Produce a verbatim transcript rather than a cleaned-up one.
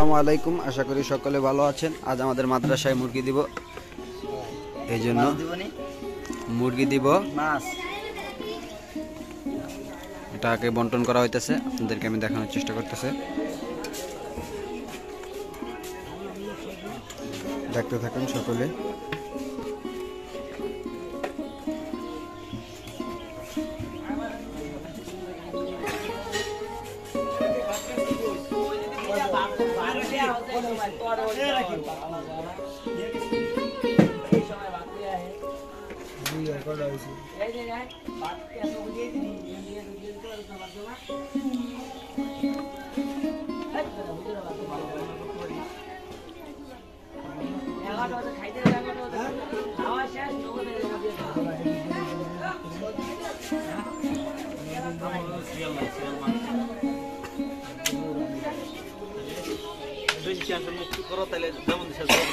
আসসালামু আলাইকুম, আশা করি সকলে ভালো আছেন। আজ আমাদের মাদ্রাসায় মুরগি দিব, এই জন্য মুরগি দিব মাছ, এটাকে বন্টন করা হইতেছে। আপনাদেরকে আমি দেখানোর চেষ্টা করতেছে, দেখতে থাকুন সকলে। মুক্ত করো তাহলে যেমন